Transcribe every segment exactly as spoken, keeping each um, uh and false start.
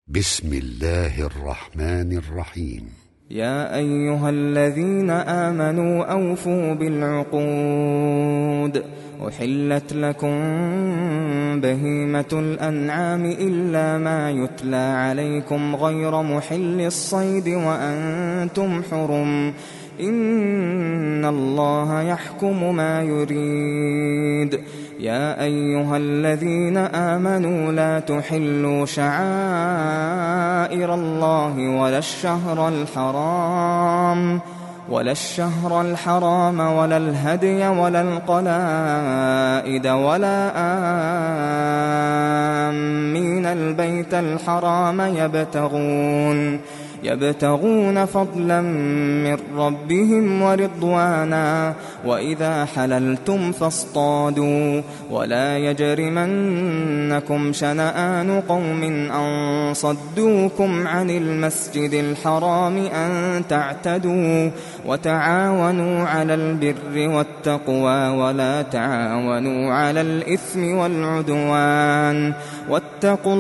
بسم الله الرحمن الرحيم. يا أيها الذين آمنوا أوفوا بالعقود أحلت لكم بهيمة الأنعام إلا ما يتلى عليكم غير محل الصيد وأنتم حرم إن الله يحكم ما يريد. يا أيها الذين آمنوا لا تحلوا شعائر الله ولا الشهر الحرام ولا الشهر الحرام ولا الهدي ولا القلائد ولا آمين البيت الحرام يبتغون يبتغون فضلا من ربهم ورضوانا وإذا حللتم فاصطادوا ولا يجرمنكم شنآن قوم أن صدوكم عن المسجد الحرام أن تعتدوا وتعاونوا على البر والتقوى ولا تعاونوا على الإثم والعدوان واتقوا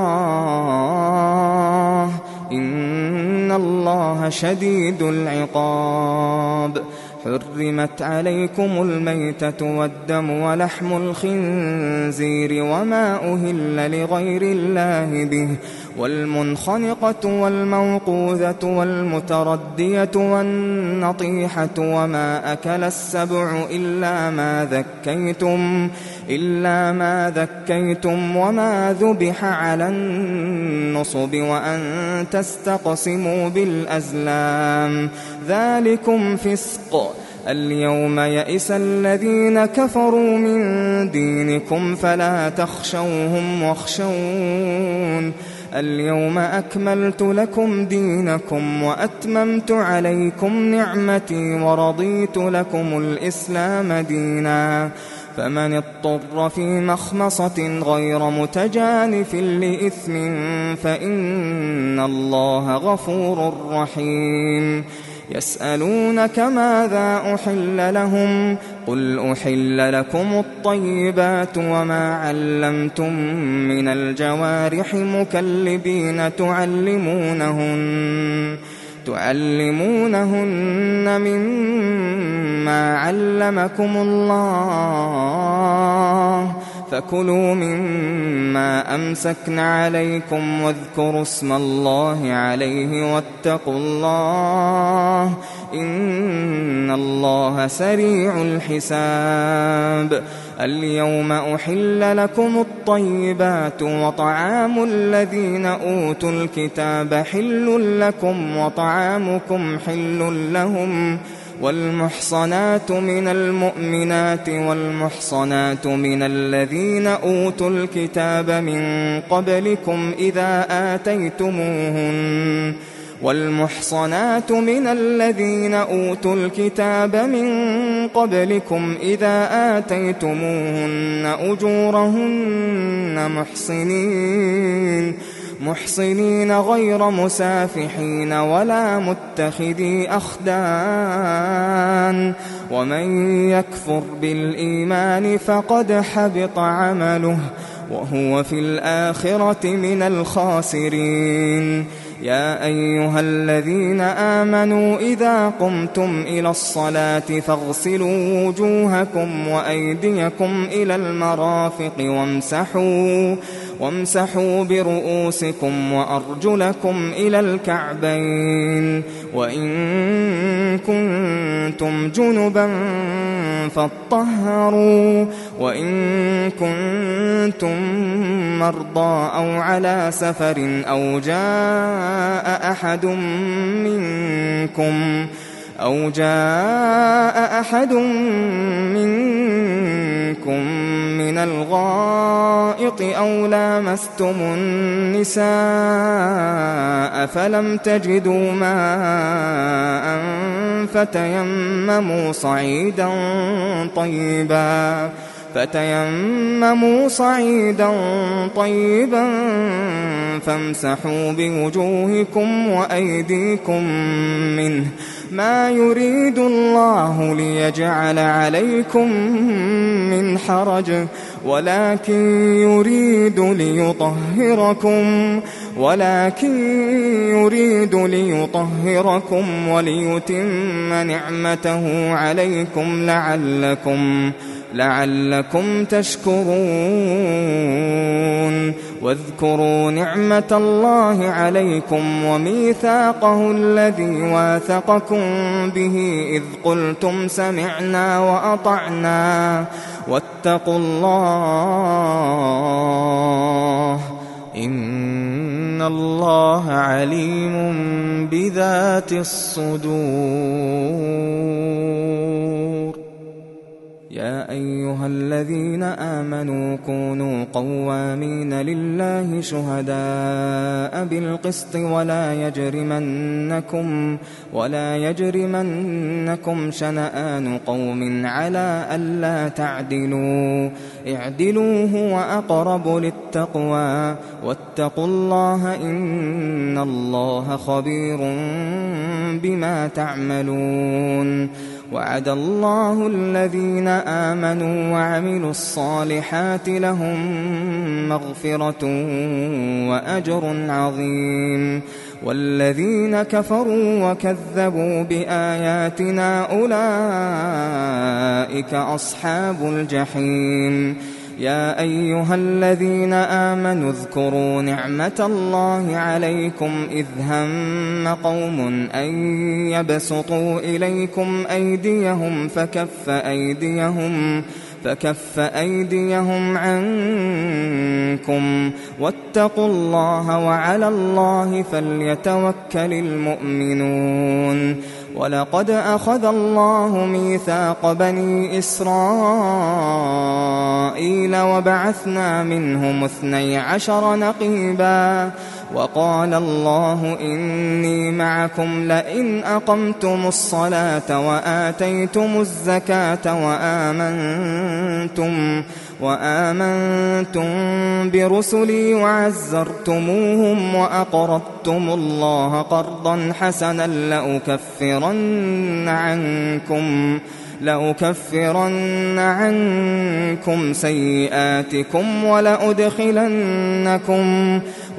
الله إن الله شديد العقاب. حرمت عليكم الميتة والدم ولحم الخنزير وما أهل لغير الله به والمنخنقة والموقوذة والمتردية والنطيحة وما أكل السبع إلا ما ذكيتم إلا ما ذكيتم وما ذبح على النصب وأن تستقسموا بالأزلام ذلكم فسق. اليوم يئس الذين كفروا من دينكم فلا تخشوهم واخشون اليوم أكملت لكم دينكم وأتممت عليكم نعمتي ورضيت لكم الإسلام دينا. فمن اضطر في مخمصة غير متجانف لإثم فإن الله غفور رحيم. يسألونك ماذا أحل لهم قل أحل لكم الطيبات وما علمتم من الجوارح مكلبين تعلمونهن تعلمونهن مما علمكم الله فكلوا مما أمسكن عليكم واذكروا اسم الله عليه واتقوا الله إن الله سريع الحساب. اليوم أحل لكم الطيبات وطعام الذين أوتوا الكتاب حل لكم وطعامكم حل لهم والمحصنات من المؤمنات والمحصنات من الذين أوتوا الكتاب من قبلكم إذا آتيتموهن والمحصنات من الذين أوتوا الكتاب من قبلكم إذا آتيتموهن أجورهن محصنين محصنين غير مسافحين ولا متخذي أخدان ومن يكفر بالإيمان فقد حبط عمله وهو في الآخرة من الخاسرين. يا أيها الذين آمنوا إذا قمتم إلى الصلاة فاغسلوا وجوهكم وأيديكم إلى المرافق وامسحوا وامسحوا برؤوسكم وأرجلكم إلى الكعبين وإن كنتم جنبا فاطهروا وإن كنتم مرضى أو على سفر أو جاء أحد منكم أو جاء أحد منكم من الغائط أو لامستم النساء فلم تجدوا ماء فتيمموا صعيدا طيبا فتيمموا صعيدا طيبا فامسحوا بوجوهكم وأيديكم منه ما يريد الله ليجعل عليكم من حرج ولكن يريد ليطهركم ولكن يريد ليطهركم وليتم نعمته عليكم لعلكم لعلكم تشكرون. واذكروا نعمة الله عليكم وميثاقه الذي واثقكم به إذ قلتم سمعنا وأطعنا واتقوا الله إن الله عليم بذات الصدور. يا أيها الذين آمنوا كونوا قوامين لله شهداء بالقسط ولا يجرمنكم ولا يجرمنكم شنآن قوم على ألا تعدلوا اعدلوا هو أقرب للتقوى واتقوا الله إن الله خبير بما تعملون. وعد الله الذين آمنوا وعملوا الصالحات لهم مغفرة وأجر عظيم. والذين كفروا وكذبوا بآياتنا أولئك أصحاب الجحيم. يا أيها الذين آمنوا اذكروا نعمة الله عليكم إذ هم قوم أن يبسطوا إليكم أيديهم فكف أيديهم فكف أيديهم عنكم واتقوا الله وعلى الله فليتوكل المؤمنون. ولقد أخذ الله ميثاق بني إسرائيل وبعثنا منهم اثني عشر نقيبا وقال الله إني معكم لئن أقمتم الصلاة وآتيتم الزكاة وآمنتم وآمنتم برسلي وعزرتموهم وأقرضتم الله قرضا حسنا لأكفرن عنكم لأكفرن عنكم سيئاتكم ولأدخلنكم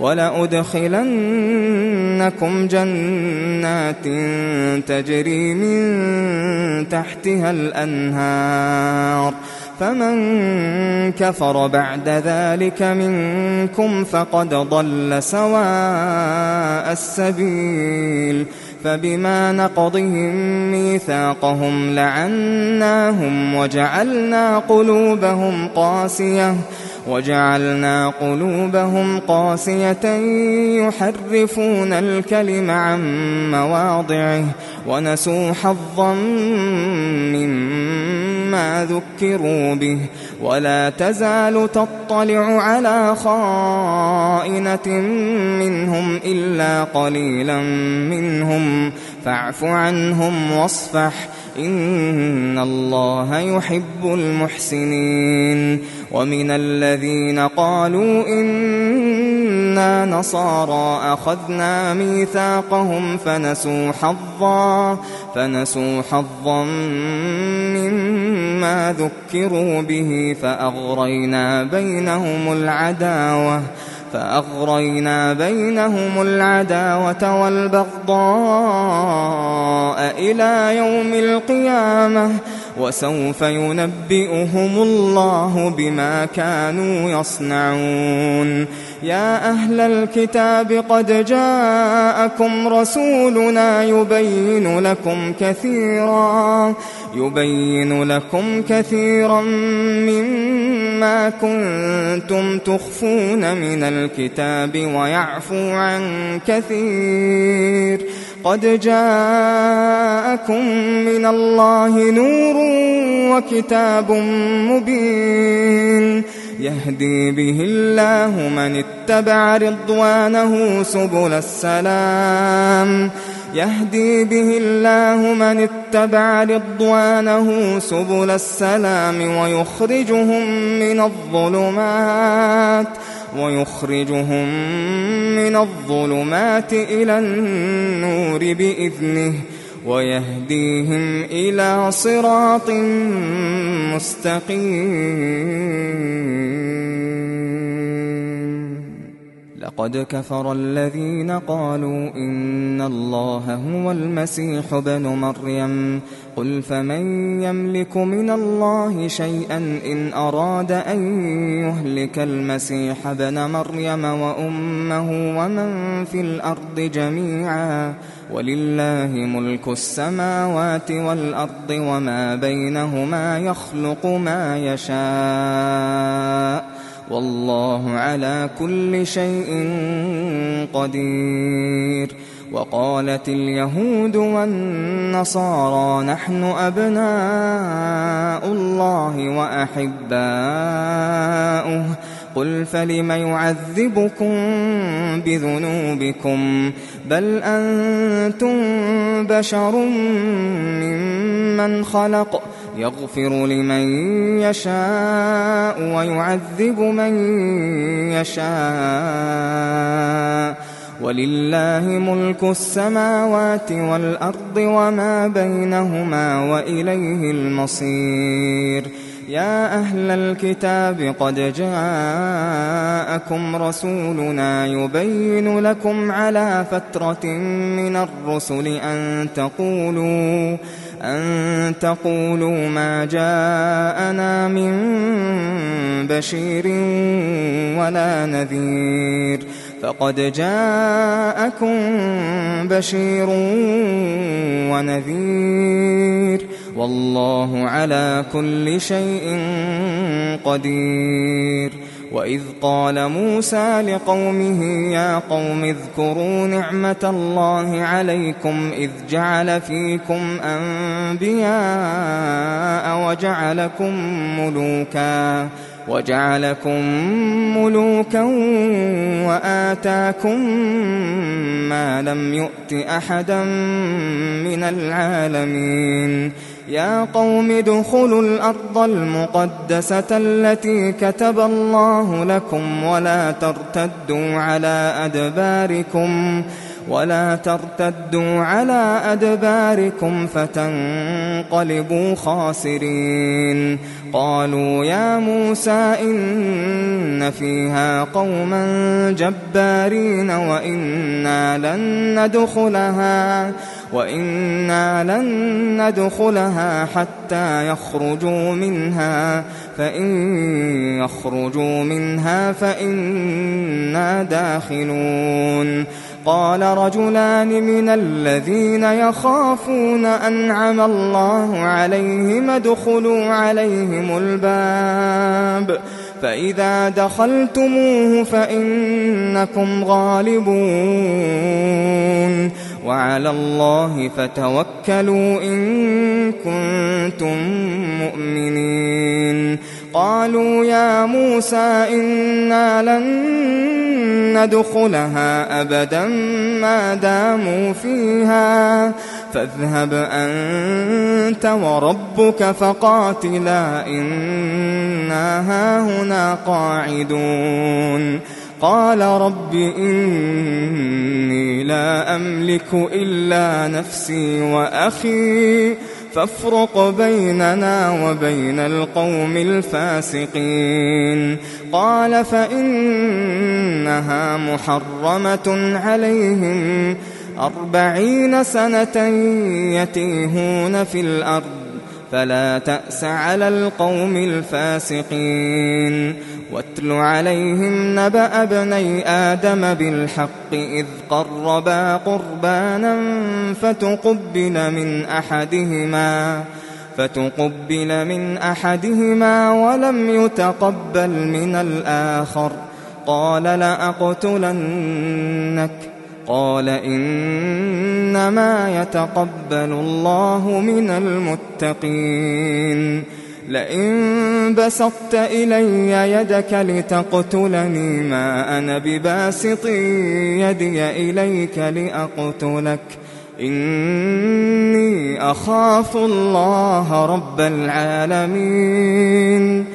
ولأدخلنكم جنات تجري من تحتها الأنهار فمن كفر بعد ذلك منكم فقد ضل سواء السبيل. فبما نقضهم ميثاقهم لعناهم وجعلنا قلوبهم قاسية وجعلنا قلوبهم قاسية يحرفون الكلم عن مواضعه ونسوا حظا مما ذكروا به ولا تزال تطلع على خائنة منهم إلا قليلا منهم فاعف عنهم واصفح إن الله يحب المحسنين. ومن الذين قالوا إنا نصارى أخذنا ميثاقهم فنسوا حظا فنسوا حظا مما ذكروا به فأغرينا بينهم العداوة فأغرينا بينهم العداوة والبغضاء إلى يوم القيامة وسوف ينبئهم الله بما كانوا يصنعون. يا أهل الكتاب قد جاءكم رسولنا يبين لكم كثيرا يبين لكم كثيرا مما كنتم تخفون من الكتاب ويعفو عن كثير. قد جاءكم من الله نور وكتاب مبين يهدي به الله من اتبع رضوانه سبل السلام يهدي به الله من اتبع رضوانه سبل السلام ويخرجهم من الظلمات ويخرجهم من الظلمات إلى النور بإذنه ويهديهم إلى صراط مستقيم. لقد كفر الذين قالوا إن الله هو المسيح ابن مريم قل فمن يملك من الله شيئا إن أراد أن يهلك المسيح ابن مريم وأمه ومن في الأرض جميعا ولله ملك السماوات والأرض وما بينهما يخلق ما يشاء والله على كل شيء قدير. وقالت اليهود والنصارى نحن أبناء الله وأحباؤه قل فلم يعذبكم بذنوبكم بل أنتم بشر ممن خلق يغفر لمن يشاء ويعذب من يشاء ولله ملك السماوات والأرض وما بينهما وإليه المصير. يا أهل الكتاب قد جاءكم رسولنا يبين لكم على فترة من الرسل أن تقولوا أن تقولوا ما جاءنا من بشير ولا نذير فقد جاءكم بشير ونذير والله على كل شيء قدير. وإذ قال موسى لقومه يا قوم اذكروا نعمة الله عليكم إذ جعل فيكم أنبياء وجعلكم ملوكا وجعلكم ملوكا وآتاكم ما لم يؤت أحدا من العالمين. يا قوم ادخلوا الأرض المقدسة التي كتب الله لكم ولا ترتدوا على أدباركم ولا ترتدوا على أدباركم فتنقلبوا خاسرين. قالوا يا موسى إن فيها قوما جبارين وإنا لن ندخلها وإنا لن ندخلها حتى يخرجوا منها فإن يخرجوا منها فإنا داخلون. قال رجلان من الذين يخافون أنعم الله عليهم ادخلوا عليهم الباب فإذا دخلتموه فإنكم غالبون وعلى الله فتوكلوا إن كنتم مؤمنين. قالوا يا موسى إنا لن ندخلها أبدا ما داموا فيها فاذهب أنت وربك فقاتلا إنا هاهنا قاعدون. قال رب إني لا أملك إلا نفسي وأخي فافرق بيننا وبين القوم الفاسقين. قال فإنها محرمة عليهم أربعين سنة يتيهون في الأرض فلا تأس على القوم الفاسقين. واتل عليهم نبأ ابني آدم بالحق إذ قربا قربانا فتقبل من أحدهما فتقبل من أحدهما ولم يتقبل من الآخر قال لأقتلنك قال إنما يتقبل الله من المتقين. لئن بسطت إلي يدك لتقتلني ما أنا بباسط يدي إليك لأقتلك إني أخاف الله رب العالمين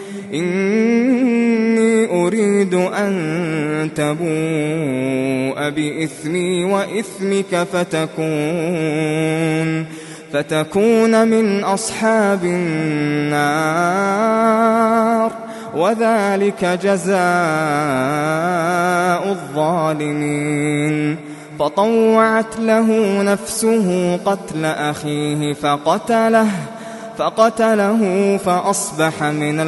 إني أريد أن تبوء بإثمي وإثمك فتكون فتكون من أصحاب النار وذلك جزاء الظالمين. فطوعت له نفسه قتل أخيه فقتله فقتله فأصبح من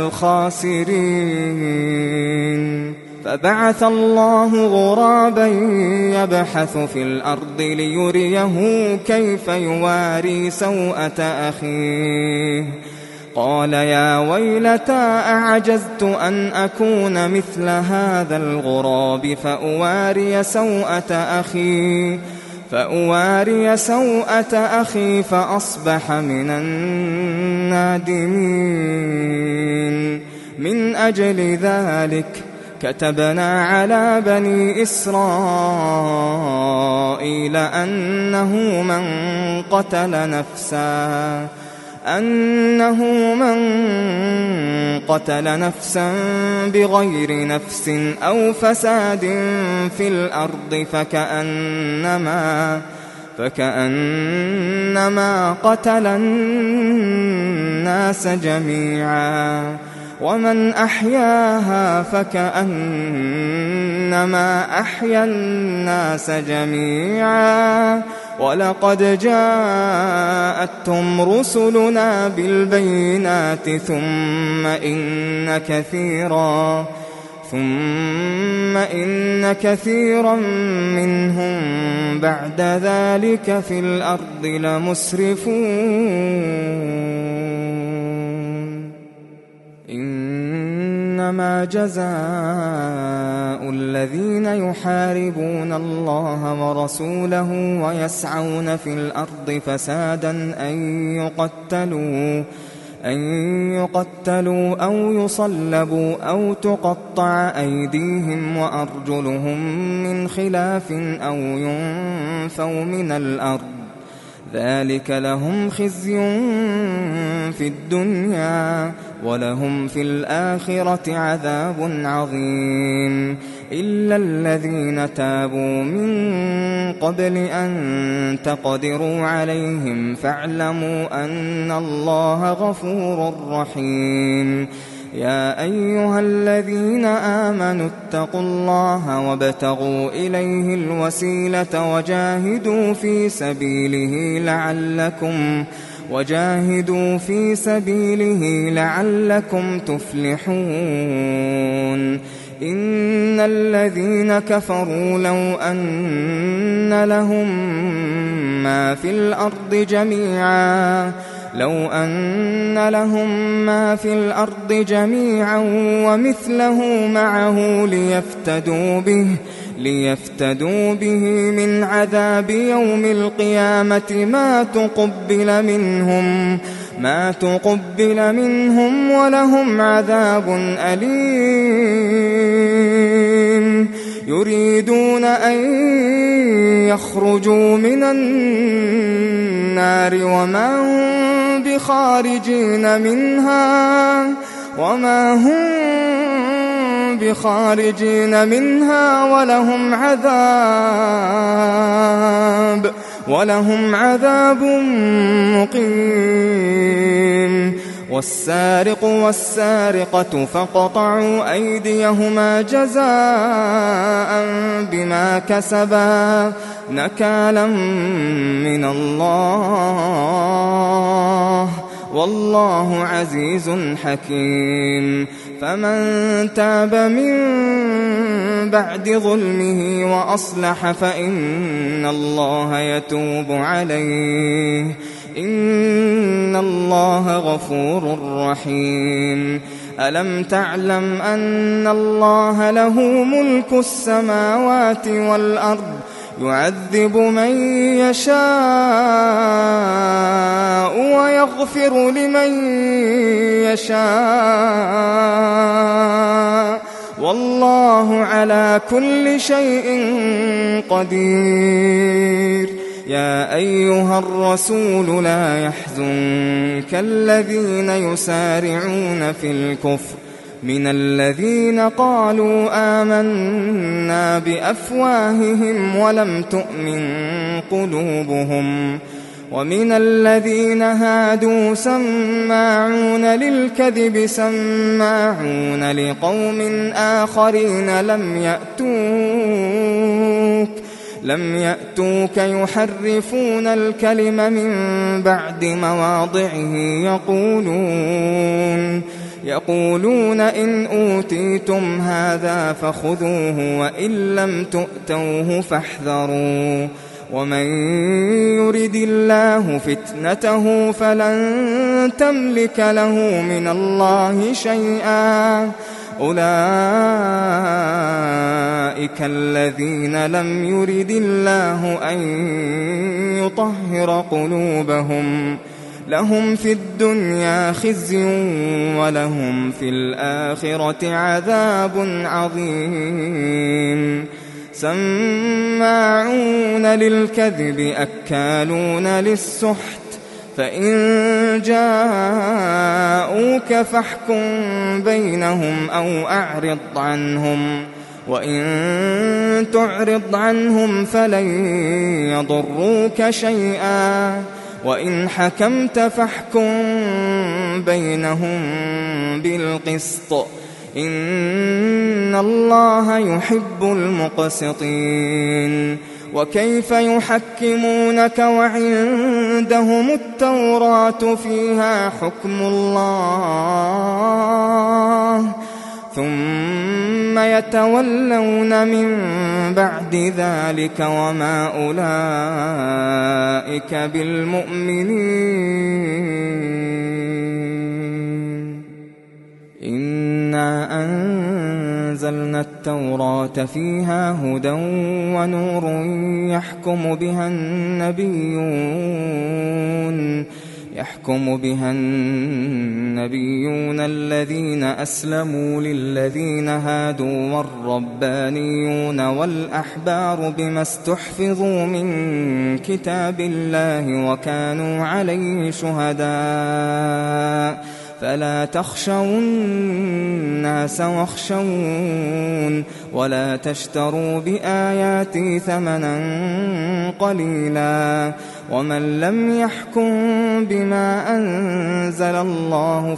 الخاسرين. فبعث الله غرابا يبحث في الأرض ليريه كيف يواري سوءة أخيه قال يا ويلتى أعجزت أن أكون مثل هذا الغراب فأواري سوءة أخي فأواري سوءة أخي فأصبح من النادمين. من أجل ذلك كتبنا على بني إسرائيل أنه من قتل نفسا أنه من قتل نفسا بغير نفس أو فساد في الأرض فكأنما فكأنما قتل الناس جميعا ومن أحياها فكأنما أحيا الناس جميعا ولقد جاءتهم رسلنا بالبينات ثم إن كثيرا ثم إن كثيرا منهم بعد ذلك في الأرض لمسرفون. إنما جزاء الذين يحاربون الله ورسوله ويسعون في الأرض فسادا أن يقتلوا أن يقتلوا أو يصلبوا أو تقطع أيديهم وأرجلهم من خلاف أو ينفوا من الأرض ذلك لهم خزي في الدنيا ولهم في الآخرة عذاب عظيم. إلا الذين تابوا من قبل أن تقدروا عليهم فاعلموا أن الله غفور رحيم. يا أيها الذين آمنوا اتقوا الله وابتغوا إليه الوسيلة وجاهدوا في سبيله لعلكم وجاهدوا في سبيله لعلكم تفلحون. إن الذين كفروا لو أن لهم ما في الأرض جميعا لو أن لهم ما في الأرض جميعا ومثله معه ليفتدوا به ليفتدوا به من عذاب يوم القيامة ما تقبل منهم ما تقبل منهم ولهم عذاب أليم. يريدون أن يخرجوا من النار وما هم بخارجين منها وما هم بخارجين منها ولهم عذاب ولهم عذاب مقيم. والسارق والسارقة فاقطعوا أيديهما جزاء بما كسبا نكالا من الله والله عزيز حكيم. فمن تاب من بعد ظلمه وأصلح فإن الله يتوب عليه إن الله غفور رحيم. ألم تعلم أن الله له ملك السماوات والأرض يعذب من يشاء ويغفر لمن يشاء والله على كل شيء قدير. يا أيها الرسول لا يحزنك الذين يسارعون في الكفر من الذين قالوا آمنا بأفواههم ولم تؤمن قلوبهم ومن الذين هادوا سماعون للكذب سماعون لقوم آخرين لم يأتوك لم يأتوك يحرفون الكلم من بعد مواضعه يقولون يقولون إن أوتيتم هذا فخذوه وإن لم تؤتوه فاحذروا ومن يرد الله فتنته فلن تملك له من الله شيئا أولئك الذين لم يرد الله أن يطهر قلوبهم لهم في الدنيا خزي ولهم في الآخرة عذاب عظيم سماعون للكذب أكالون للسحت فإن جاءوك فاحكم بينهم أو أعرض عنهم وإن تعرض عنهم فلن يضروك شيئا وإن حكمت فاحكم بينهم بالقسط إن الله يحب المقسطين وكيف يحكمونك وعندهم التوراة فيها حكم الله ثم يتولون من بعد ذلك وما أولئك بالمؤمنين إنا أنزلنا التوراة فيها هدى ونور يحكم بها النبيون يحكم بها النبيون الذين أسلموا للذين هادوا والربانيون والأحبار بما استحفظوا من كتاب الله وكانوا عليه شهداء فلا تخشوا الناس واخشون ولا تشتروا بآياتي ثمنا قليلا ومن لم يحكم بما أنزل الله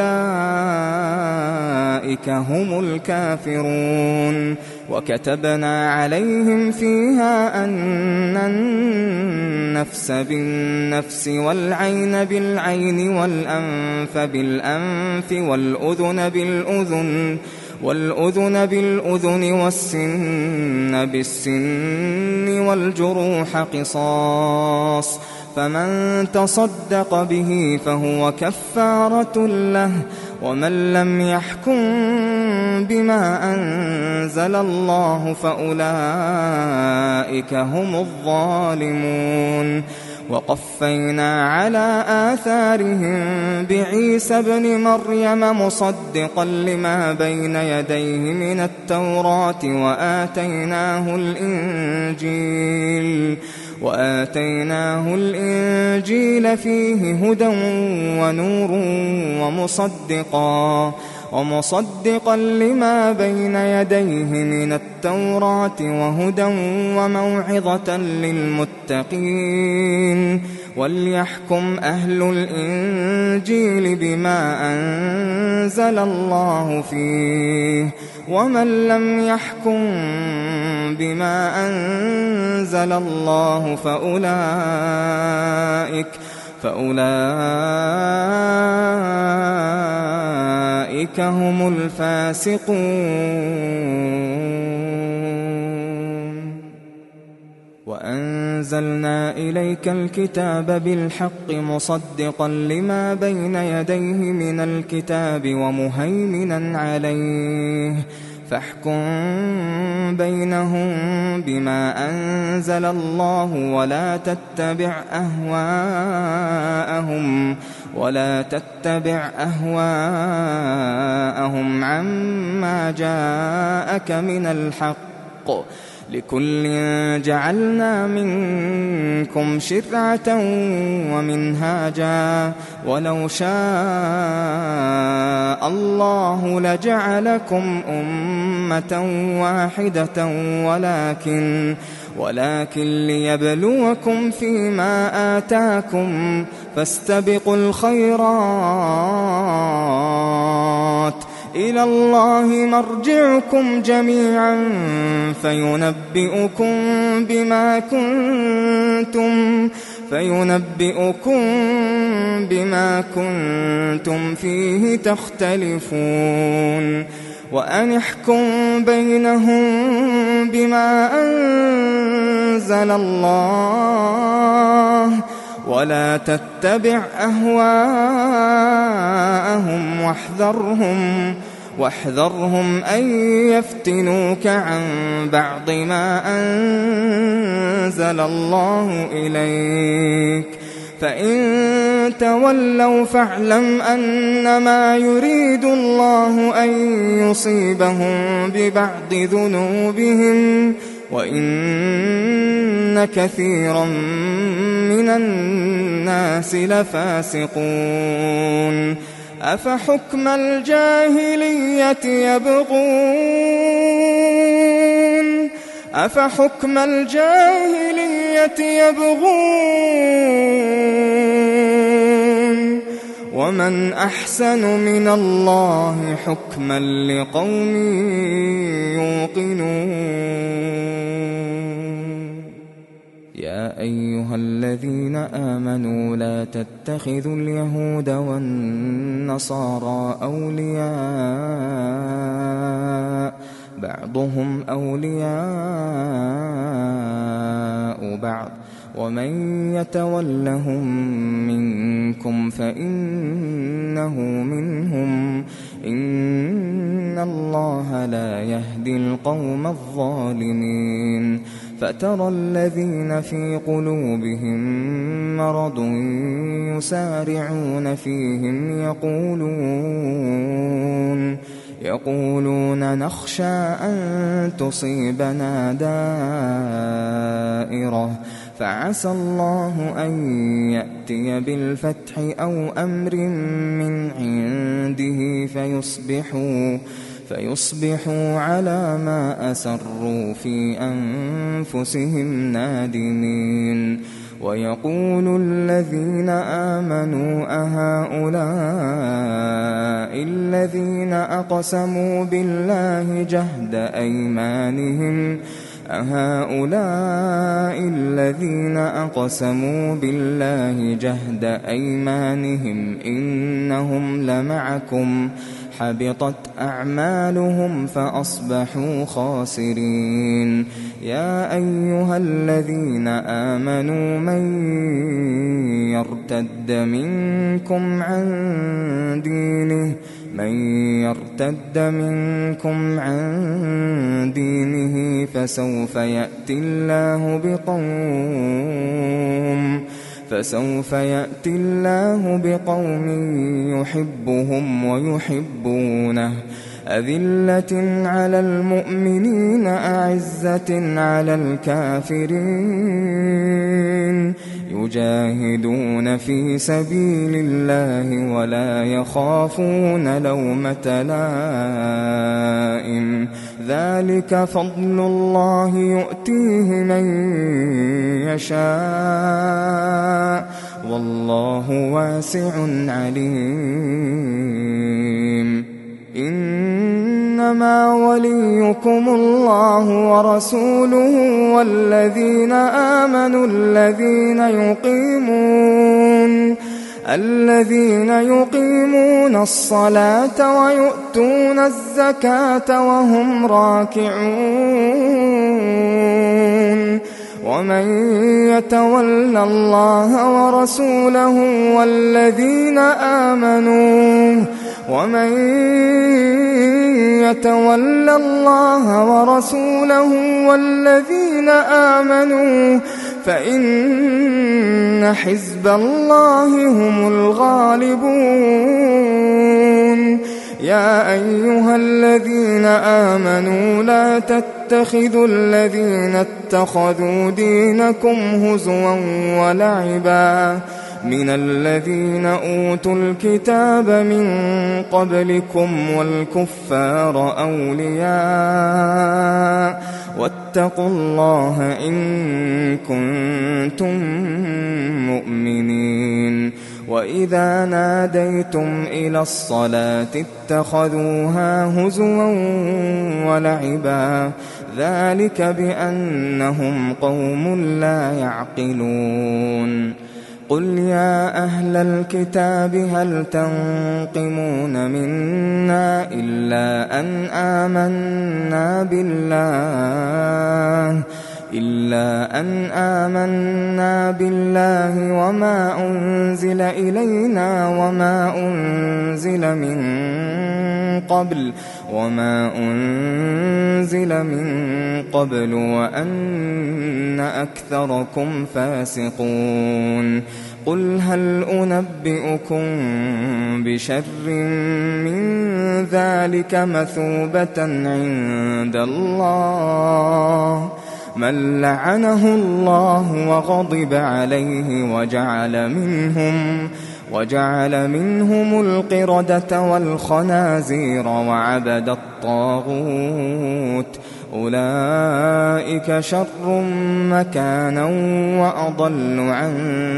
فأولئك هم الكافرون وكتبنا عليهم فيها أن النفس بالنفس والعين بالعين والأنف بالأنف والأذن بالأذن والأذن بالأذن والسن بالسن والجروح قصاص فمن تصدق به فهو كفارة له ومن لم يحكم بما أنزل الله فأولئك هم الظالمون وقفينا على آثارهم بعيسى ابن مريم مصدقا لما بين يديه من التوراة وآتيناه الإنجيل وآتيناه الإنجيل فيه هدى ونور ومصدقا ومصدقا لما بين يديه من التوراة وهدى وموعظة للمتقين وليحكم أهل الإنجيل بما أنزل الله فيه ومن لم يحكم بما أنزل الله فأولئك فأولئك هم الفاسقون وأنزلنا إليك الكتاب بالحق مصدقا لما بين يديه من الكتاب ومهيمنا عليه فاحكم بينهم بما أنزل الله ولا تتبع أهواءهم ولا تتبع أهواءهم عما جاءك من الحق لكل جعلنا منكم شرعة ومنهاجا ولو شاء الله لجعلكم أمة واحدة ولكن ولكن ليبلوكم فيما آتاكم فاستبقوا الخيرات إلى الله مرجعكم جميعا فينبئكم بما كنتم فينبئكم بما كنتم فيه تختلفون وأن احكم بينهم بما أنزل الله ولا تتبع أهواءهم واحذرهم واحذرهم أن يفتنوك عن بعض ما أنزل الله إليك فإن تولوا فاعلم أنما يريد الله أن يصيبهم ببعض ذنوبهم وإن كثيرا من الناس لفاسقون أفحكم الجاهلية يبغون أفحكم الجاهلية يبغون ومن أحسن من الله حكما لقوم يوقنون يا أيها الذين آمنوا لا تتخذوا اليهود والنصارى أولياء بعضهم أولياء بعض ومن يتولهم منكم فإنه منهم إن الله لا يهدي القوم الظالمين فترى الذين في قلوبهم مرض يسارعون فيهم يقولون يقولون نخشى أن تصيبنا دائرة فعسى الله أن يأتي بالفتح أو أمر من عنده فيصبحوا فيصبحوا على ما أسروا في أنفسهم نادمين ويقول الذين آمنوا أهؤلاء الذين أقسموا بالله جهد أيمانهم أهؤلاء الذين أقسموا بالله جهد أيمانهم إنهم لمعكم حبطت أعمالهم فأصبحوا خاسرين يا أيها الذين آمنوا من يرتد منكم عن دينه من يرتد منكم عن دينه فسوف يأتي الله بقوم فسوف يأتي الله بقوم يحبهم ويحبونه أذلة على المؤمنين أعزة على الكافرين يجاهدون في سبيل الله ولا يخافون لومة لائم ذلك فضل الله يؤتيه من يشاء والله واسع عليم إنما وليكم الله ورسوله والذين آمنوا الذين يقيمون الذين يقيمون الصلاة ويؤتون الزكاة وهم راكعون ومن يتول الله ورسوله والذين آمنوا ومن يتول الله ورسوله والذين آمنوا فإن حزب الله هم الغالبون يا أيها الذين آمنوا لا تتخذوا الذين اتخذوا دينكم هزوا ولعبا من الذين أوتوا الكتاب من قبلكم والكفار أولياء واتقوا الله إن كنتم مؤمنين. وإذا ناديتم إلى الصلاة اتخذوها هزوا ولعبا ذلك بأنهم قوم لا يعقلون. قل يا أهل الكتاب هل تنقمون منا إلا أن آمنا بالله إلا أن آمنا بالله وما أنزل إلينا وما أنزل من قبل وما أنزل من قبل وأن أكثركم فاسقون. قل هل أنبئكم بشر من ذلك مثوبة عند الله من لعنه الله وغضب عليه وجعل منهم وجعل منهم القردة والخنازير وعبد الطاغوت أولئك شر مكانا وأضل عن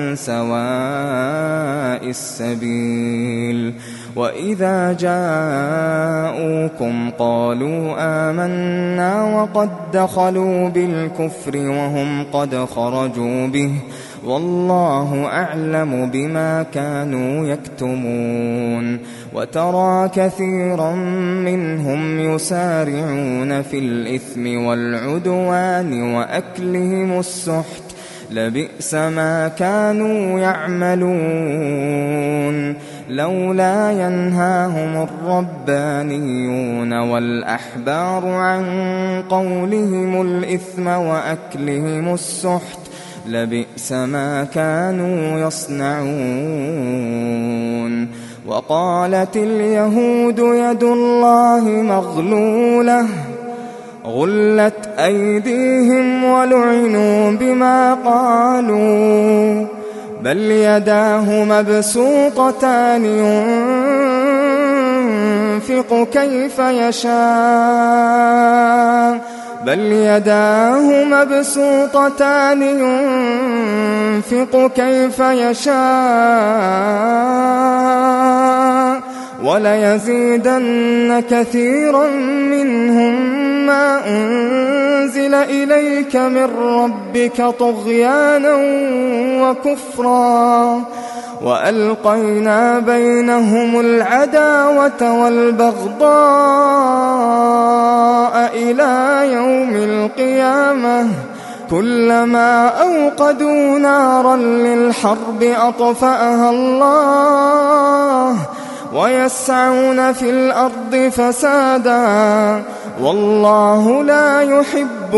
سواء السبيل. وإذا جاءوكم قالوا آمنا وقد دخلوا بالكفر وهم قد خرجوا به والله أعلم بما كانوا يكتمون. وترى كثيرا منهم يسارعون في الإثم والعدوان وأكلهم السحت لبئس ما كانوا يعملون. لولا ينهاهم الربانيون والأحبار عن قولهم الإثم وأكلهم السحت لبئس ما كانوا يصنعون. وقالت اليهود يد الله مغلولة غلت أيديهم ولعنوا بما قالوا بل يداه مبسوطتان ينفق كيف يشاء بل يداه مبسوطتان ينفق كيف يشاء وليزيدن كثيرا منهم ما أنزل إليك من ربك طغيانا وكفرا وألقينا بينهم العداوة والبغضاء إلى يوم القيامة كلما أوقدوا نارا للحرب أطفأها الله ويسعون في الأرض فسادا والله لا يحب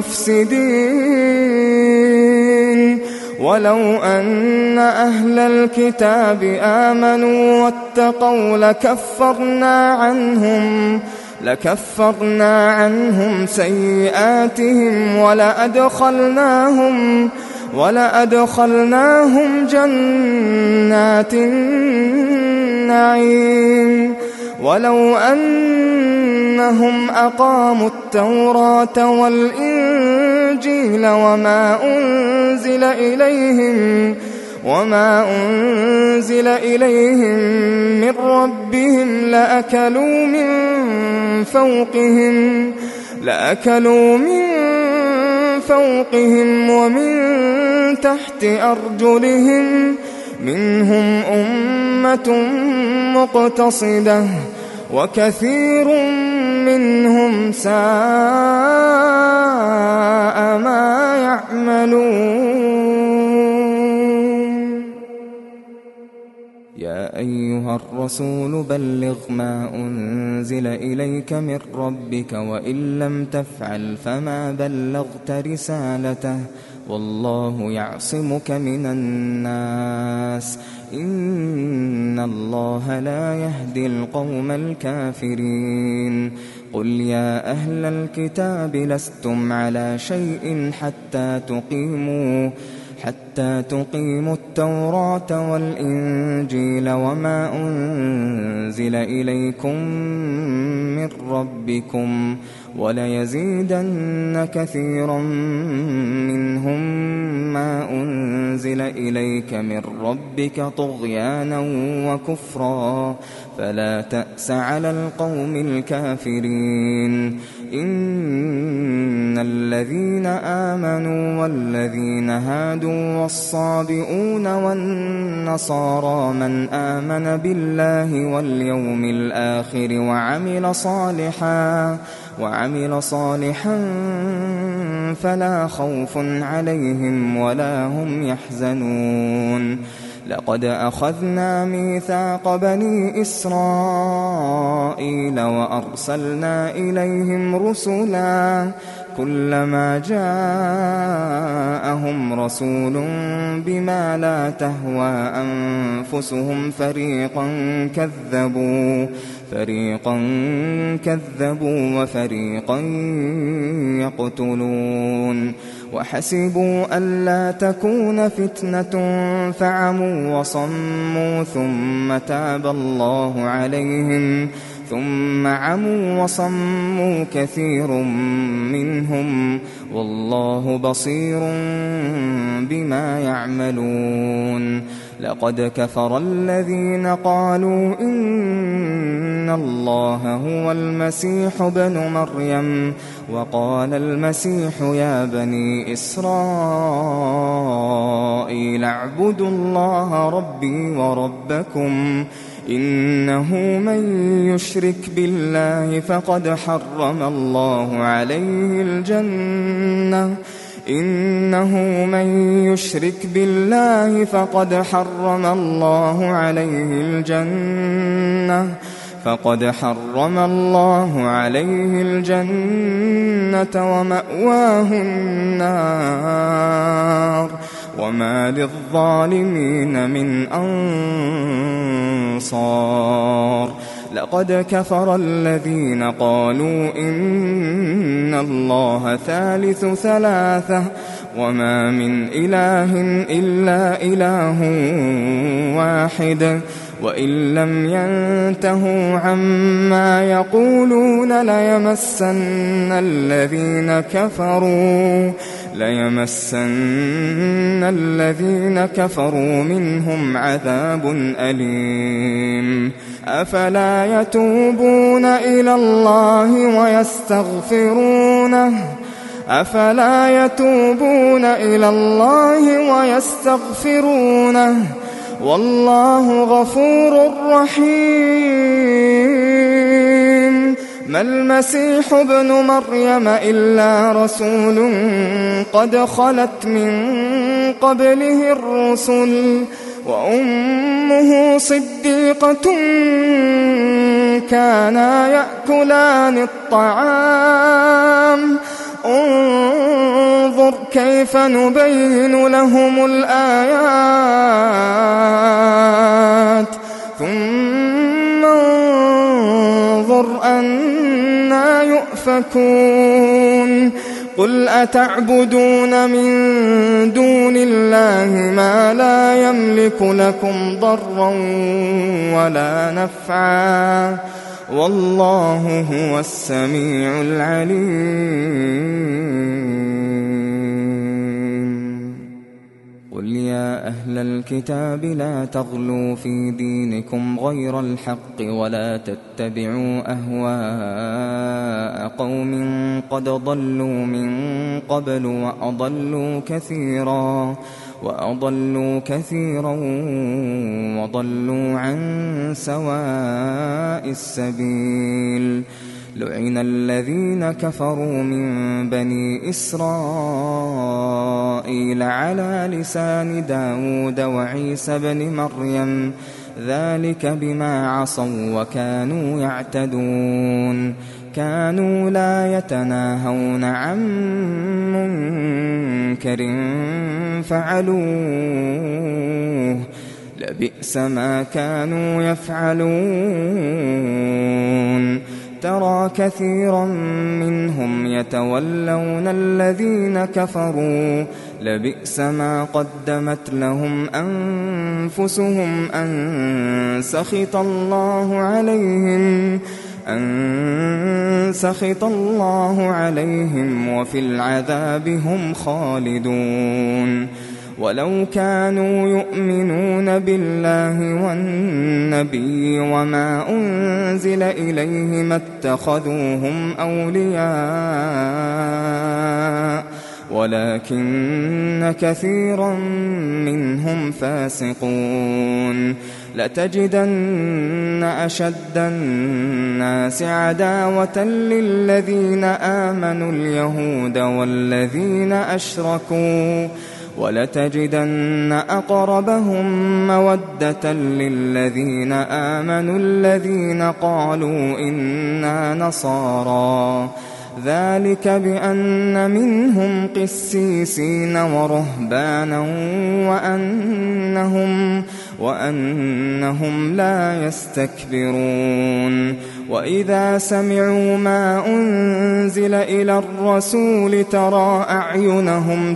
المفسدين. ولو أن أهل الكتاب آمنوا واتقوا لكفرنا عنهم لكفرنا عنهم سيئاتهم ولأدخلناهم ولأدخلناهم جنات النعيم. ولو أنهم أقاموا التوراة والإنجيل وما أنزل إليهم وما أنزل إليهم من ربهم لأكلوا من فوقهم لأكلوا من فوقهم ومن تحت أرجلهم منهم أمة مقتصدة وكثير منهم ساء ما يعملون. يا أيها الرسول بلغ ما أنزل إليك من ربك وإن لم تفعل فما بلغت رسالته والله يعصمك من الناس إن الله لا يهدي القوم الكافرين قل يا أهل الكتاب لستم على شيء حتى تقيموا حتى تقيموا التوراة والإنجيل وما أنزل إليكم من ربكم وليزيدن كثيرا منهم ما أنزل إليك من ربك طغيانا وكفرا فلا تأس على القوم الكافرين إن الذين آمنوا والذين هادوا والصابئون والنصارى من آمن بالله واليوم الآخر وعمل صالحا وعمل صالحا فلا خوف عليهم ولا هم يحزنون لقد أخذنا ميثاق بني إسرائيل وأرسلنا إليهم رسلا كلما جاءهم رسول بما لا تهوى أنفسهم فريقا كذبوا فريقا كذبوا وفريقا يقتلون وحسبوا ألا تكون فتنة فعموا وصموا ثم تاب الله عليهم ثم عموا وصموا كثير منهم والله بصير بما يعملون لقد كفر الذين قالوا إن الله هو المسيح ابن مريم وقال المسيح يا بني إسرائيل اعبدوا الله ربي وربكم إنه من يشرك بالله فقد حرم الله عليه الجنة إنه من يشرك بالله فقد حرم الله عليه الجنة فقد حرم الله عليه الجنة ومأواه النار وما للظالمين من أنصار لقد كفر الذين قالوا إن الله ثالث ثلاثة وما من إله إلا إله واحد وإن لم ينتهوا عما يقولون ليمسن الذين كفروا ليمسن الذين كفروا منهم عذاب أليم أفلا يتوبون إلى الله ويستغفرونه أفلا يتوبون إلى الله ويستغفرونه والله غفور رحيم ما المسيح ابن مريم إلا رسول قد خلت من قبله الرسل وأمه صديقة كانا يأكلان الطعام انظر كيف نبين لهم الآيات ثم انظر أنى يؤفكون قل أتعبدون من دون الله ما لا يملك لكم ضرا ولا نفعا والله هو السميع العليم قل يا أهل الكتاب لا تغلوا في دينكم غير الحق ولا تتبعوا أهواء قوم قد ضلوا من قبل وأضلوا كثيرا وأضلوا كثيرا وضلوا عن سواء السبيل لعن الذين كفروا من بني إسرائيل على لسان داود وعيسى بن مريم ذلك بما عصوا وكانوا يعتدون كانوا لا يتناهون عن منكر فعلوه لبئس ما كانوا يفعلون ترى كثيرا منهم يتولون الذين كفروا لبئس ما قدمت لهم أنفسهم أن سخط الله عليهم أن سخط الله عليهم وفي العذاب هم خالدون ولو كانوا يؤمنون بالله والنبي وما أنزل إليه ما اتخذوهم أولياء ولكن كثيرا منهم فاسقون لتجدن أشد الناس عداوة للذين آمنوا اليهود والذين أشركوا ولتجدن أقربهم مودة للذين آمنوا الذين قالوا إنا نصارى ذلك بأن منهم قسيسين ورهبانا وأنهم, وأنهم لا يستكبرون وإذا سمعوا ما أنزل إلى الرسول ترى أعينهم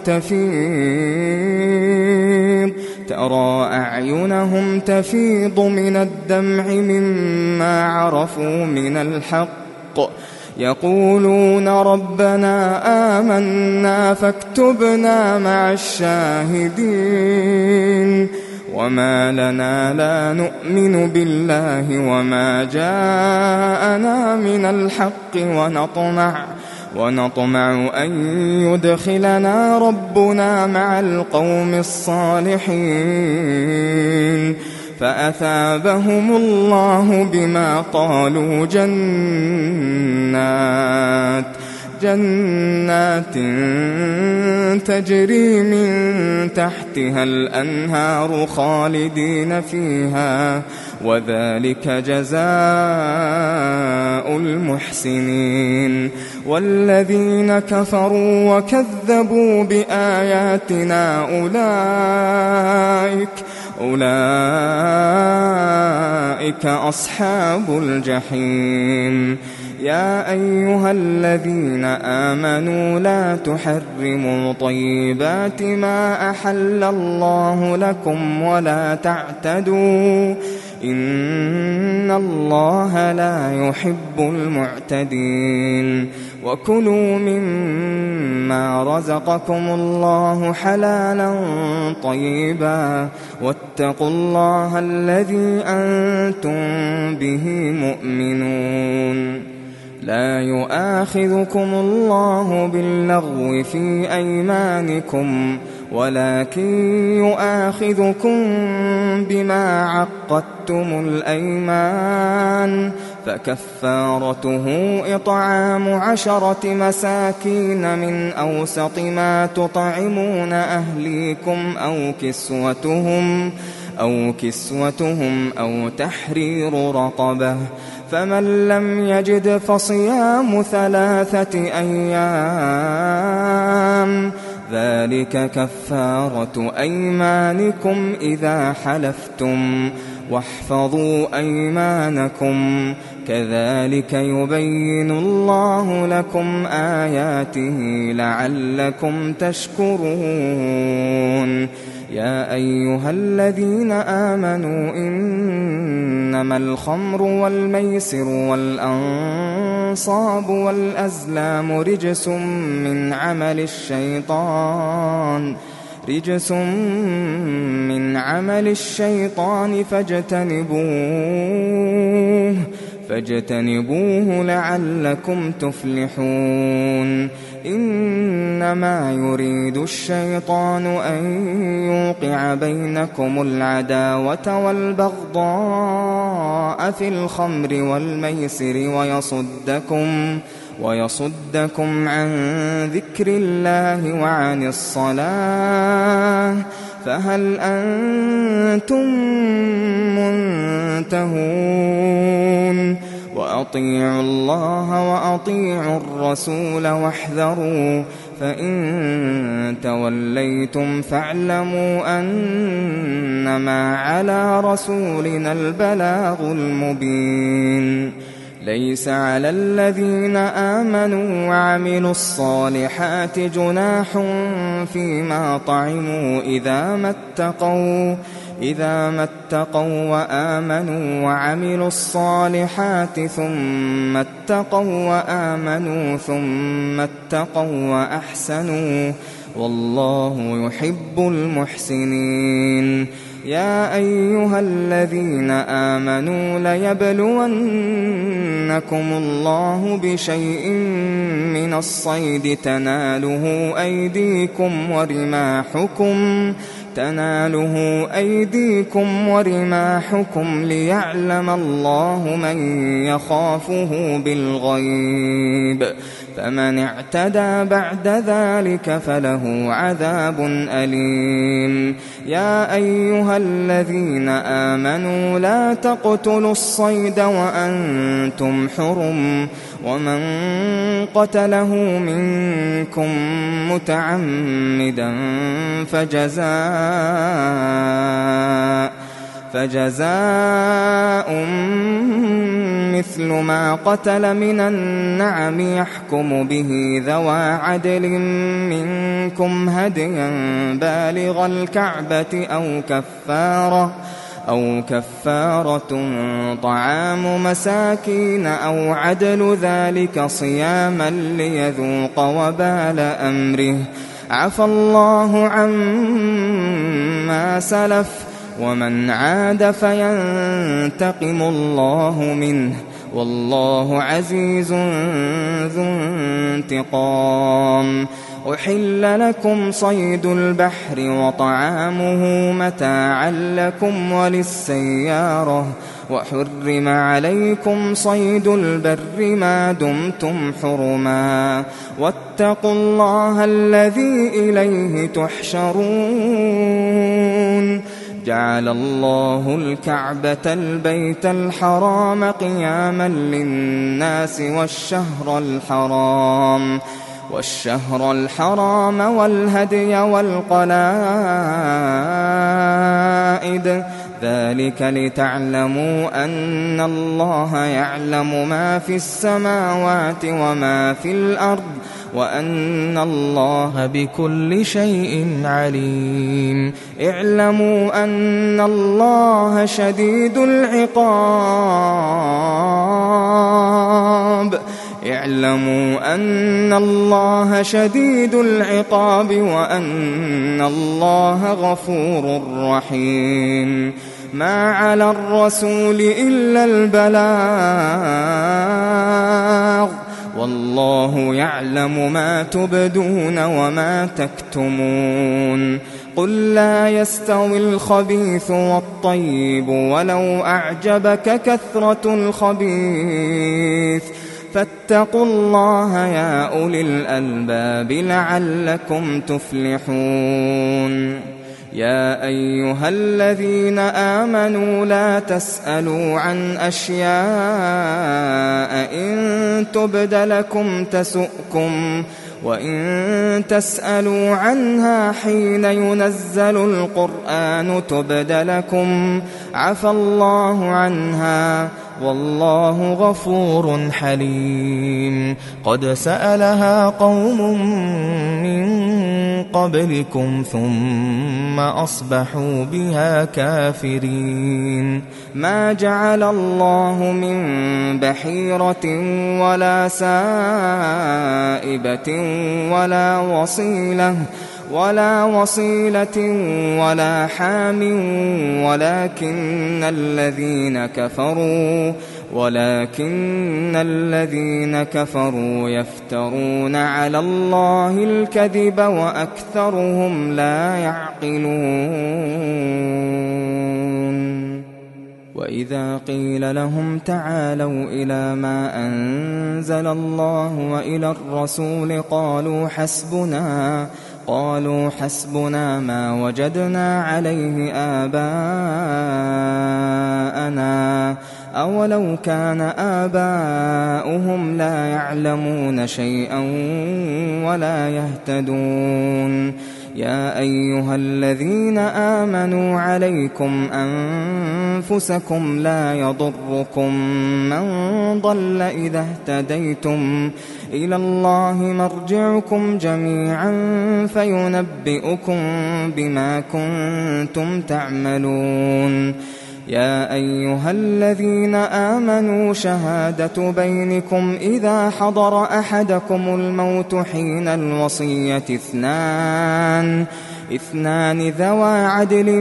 تفيض ترى أعينهم تفيض من الدمع مما عرفوا من الحق يقولون ربنا آمنا فاكتبنا مع الشاهدين وما لنا لا نؤمن بالله وما جاءنا من الحق ونطمع ونطمع أن يدخلنا ربنا مع القوم الصالحين فأثابهم الله بما قالوا جنات جنات تجري من تحتها الأنهار خالدين فيها وذلك جزاء المحسنين والذين كفروا وكذبوا بآياتنا أولئك أولئك أصحاب الجحيم يا أيها الذين آمنوا لا تحرموا طيبات ما أحل الله لكم ولا تعتدوا إن الله لا يحب المعتدين وكلوا مما رزقكم الله حلالا طيبا واتقوا الله الذي أنتم به مؤمنون لا يؤاخذكم الله باللغو في أيمانكم ولكن يؤاخذكم بما عقدتم الأيمان فكفارته إطعام عشرة مساكين من أوسط ما تطعمون أهليكم أو كسوتهم أو كسوتهم أو تحرير رقبة فمن لم يجد فصيام ثلاثة أيام ذلك كفارة أيمانكم إذا حلفتم واحفظوا أيمانكم كذلك يبين الله لكم آياته لعلكم تشكرون يا أيها الذين آمنوا إنما الخمر والميسر والأنصاب والأزلام رجس من عمل الشيطان رجس من عمل الشيطان فاجتنبوه فاجتنبوه لعلكم تفلحون إنما يريد الشيطان أن يوقع بينكم العداوة والبغضاء في الخمر والميسر ويصدكم ويصدكم عن ذكر الله وعن الصلاة فهل أنتم منتهون وأطيعوا الله وأطيعوا الرسول واحذروا فإن توليتم فاعلموا أنما على رسولنا البلاغ المبين. ليس على الذين آمنوا وعملوا الصالحات جناح فيما طعموا إذا ما اتقوا إذا ما اتقوا وآمنوا وعملوا الصالحات ثم اتقوا وآمنوا ثم اتقوا وأحسنوا والله يحب المحسنين. يا أيها الذين آمنوا ليبلونكم الله بشيء من الصيد تناله أيديكم ورماحكم تناله أيديكم ورماحكم ليعلم الله من يخافه بالغيب، فمن اعتدى بعد ذلك فله عذاب أليم. يا أيها الذين آمنوا لا تقتلوا الصيد وأنتم حرم، ومن قتله منكم متعمدا فجزاء فجزاء مثل ما قتل من النعم يحكم به ذوى عدل منكم هديا بالغ الكعبة أو كفارة أو كفارة طعام مساكين أو عدل ذلك صياما ليذوق وبال أمره. عفى الله عما سلف ومن عاد فينتقم الله منه والله عزيز ذو انتقام. أحل لكم صيد البحر وطعامه متاعا لكم وللسيارة، وحرم عليكم صيد البر ما دمتم حرما، واتقوا الله الذي إليه تحشرون. جعل الله الكعبة البيت الحرام قياما للناس والشهر الحرام والشهر الحرام والهدي والقلائد، ذلك لتعلموا أن الله يعلم ما في السماوات وما في الأرض وأن الله بكل شيء عليم. اعلموا أن الله شديد العقاب اعلموا أن الله شديد العقاب وأن الله غفور رحيم. ما على الرسول إلا البلاغ، والله يعلم ما تبدون وما تكتمون. قل لا يستوي الخبيث والطيب ولو أعجبك كثرة الخبيث، فاتقوا الله يا أولي الألباب لعلكم تفلحون. يا أيها الذين آمنوا لا تسألوا عن أشياء إن تبد لكم تسؤكم، وإن تسألوا عنها حين ينزل القرآن تبد لكم عفى الله عنها والله غفور حليم. قد سألها قوم من قبلكم ثم أصبحوا بها كافرين. ما جعل الله من بحيرة ولا سائبة ولا وصيلة ولا وصيلة ولا حام ولكن الذين كفروا ولكن الذين كفروا يفترون على الله الكذب وأكثرهم لا يعقلون. وإذا قيل لهم تعالوا إلى ما أنزل الله وإلى الرسول قالوا حسبنا قالوا حسبنا ما وجدنا عليه آباءنا أولو كان آباؤهم لا يعلمون شيئا ولا يهتدون يا أيها الذين آمنوا عليكم أنفسكم لا يضركم من ضل إذا اهتديتم إلى الله مرجعكم جميعا فينبئكم بما كنتم تعملون يا أيها الذين آمنوا شهادة بينكم إذا حضر أحدكم الموت حين الوصية اثنان اثنان ذوى عدل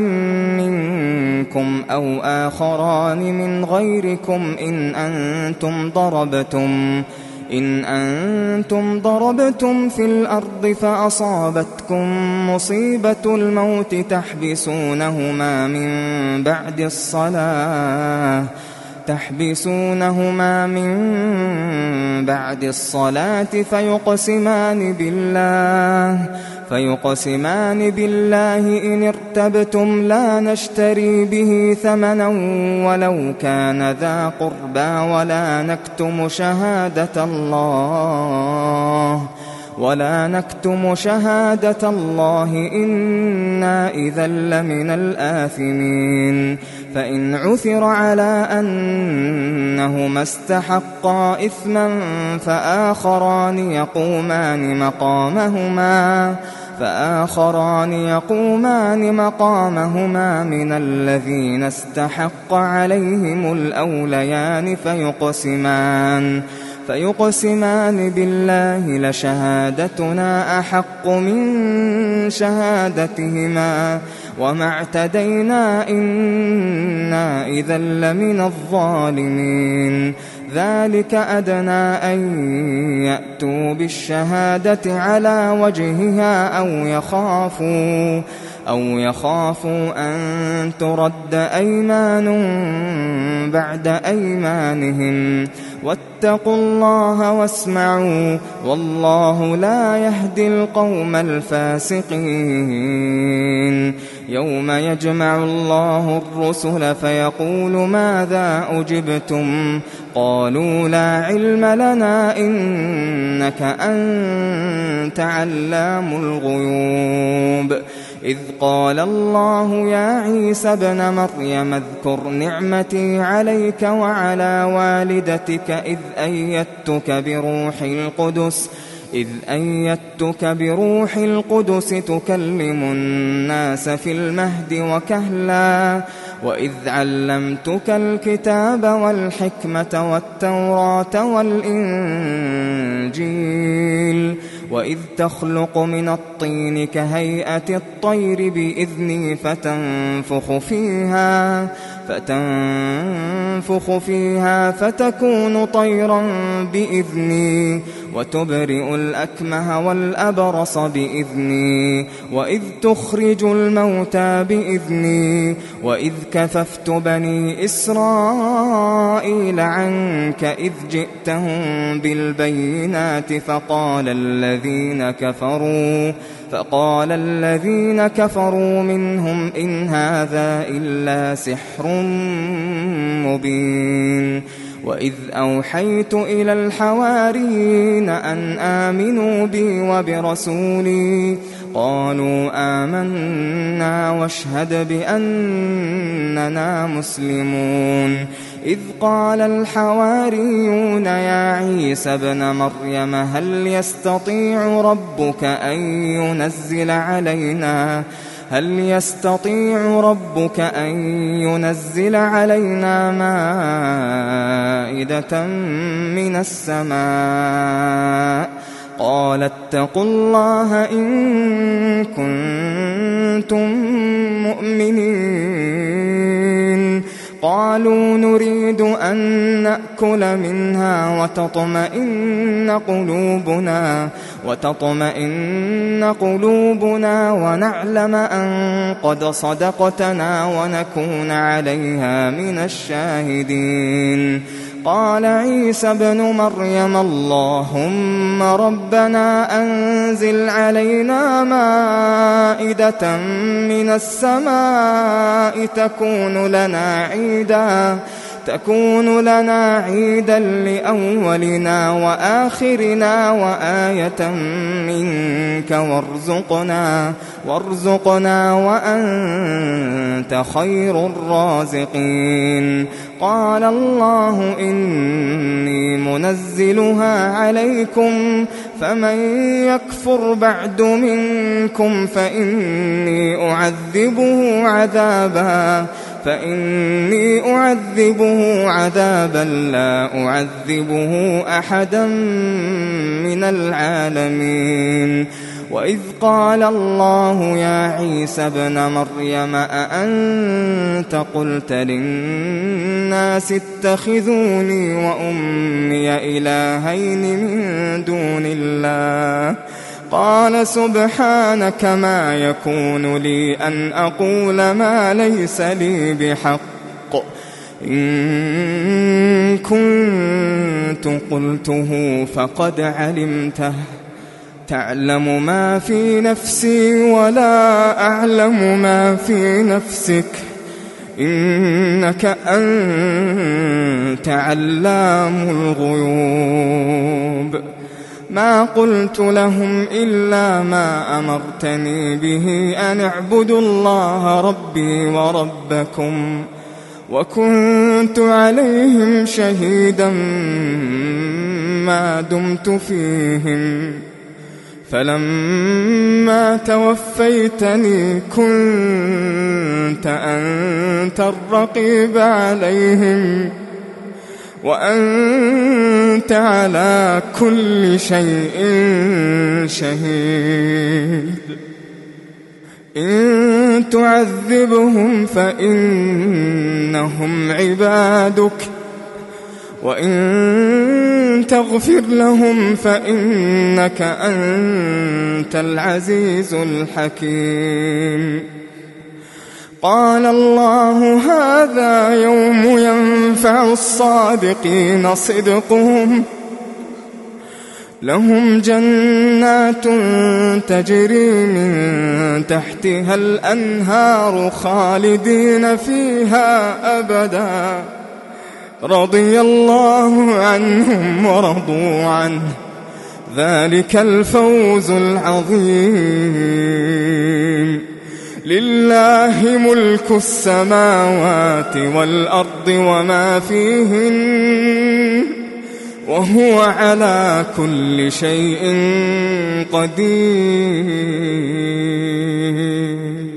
منكم أو آخران من غيركم إن أنتم ضربتم إن أنتم ضربتم في الأرض فأصابتكم مصيبة الموت تحبسونهما من بعد الصلاة تحبسونهما من بعد الصلاة فيقسمان بالله فيقسمان بالله إن ارتبتم لا نشتري به ثمنا ولو كان ذا قربى ولا نكتم شهادة الله ولا نكتم شهادة الله إنا إذا لمن الآثمين فإن عثر على أنهما استحقا إثما فآخران يقومان مقامهما فآخران يقومان مقامهما من الذين استحق عليهم الأوليان فيقسمان فيقسمان بالله لشهادتنا أحق من شهادتهما وما اعتدينا إنا إذا لمن الظالمين ذلك أدنى أن يأتوا بالشهادة على وجهها أو يخافوا أو يخافوا أن ترد أيمان بعد أيمانهم واتقوا الله واسمعوا والله لا يهدي القوم الفاسقين يوم يجمع الله الرسل فيقول ماذا أجبتم قالوا لا علم لنا إنك أنت علام الغيوب إذ قال الله يا عيسى ابن مريم اذكر نعمتي عليك وعلى والدتك إذ أيدتك بروح القدس إذ أيدتك بروح القدس تكلم الناس في المهد وكهلا وإذ علمتك الكتاب والحكمة والتوراة والإنجيل وإذ تخلق من الطين كهيئة الطير بإذني فتنفخ فيها فتنفخ فيها فتكون طيرا بإذني وتبرئ الأكمه والأبرص بإذني وإذ تخرج الموتى بإذني وإذ كففت بني إسرائيل عنك إذ جئتهم بالبينات فقال الذين كفروا فقال الذين كفروا منهم إن هذا إلا سحر مبين وإذ أوحيت إلى الحواريين أن آمنوا بي وبرسولي قالوا آمنا واشهد بأننا مسلمون إذ قال الحواريون يا عيسى ابن مريم هل يستطيع ربك أن ينزل علينا هل يستطيع ربك أن ينزل علينا مائدة من السماء قال اتقوا الله إن كنتم مؤمنين قالوا نريد أن نأكل منها وتطمئن قلوبنا وتطمئن قلوبنا ونعلم أن قد صدقتنا ونكون عليها من الشاهدين قال عيسى ابن مريم اللهم ربنا أنزل علينا مائدة من السماء تكون لنا عيدا تكون لنا عيدا لأولنا وآخرنا وآية منك وارزقنا وارزقنا وأنت خير الرازقين. قال الله إني منزلها عليكم فمن يكفر بعد منكم فإني أعذبه عذابا فإني أعذبه عذابا لا أعذبه أحدا من العالمين. وإذ قال الله يا عيسى ابن مريم أأنت قلت للناس اتخذوني وأمي إلهين من دون الله قال سبحانك ما يكون لي أن أقول ما ليس لي بحق إن كنت قلته فقد علمته تعلم ما في نفسي ولا أعلم ما في نفسك إنك أنت علام الغيوب. ما قلت لهم إلا ما أمرتني به أن اعبدوا الله ربي وربكم وكنت عليهم شهيدا ما دمت فيهم فلما توفيتني كنت أنت الرقيب عليهم وأنت على كل شيء شهيد. إن تعذبهم فإنهم عبادك وإن تغفر لهم فإنك أنت العزيز الحكيم. قال الله هذا يوم ينفع الصادقين صدقهم لهم جنات تجري من تحتها الأنهار خالدين فيها أبدا رضي الله عنهم ورضوا عنه ذلك الفوز العظيم. لله ملك السماوات والأرض وما فيهن وهو على كل شيء قدير.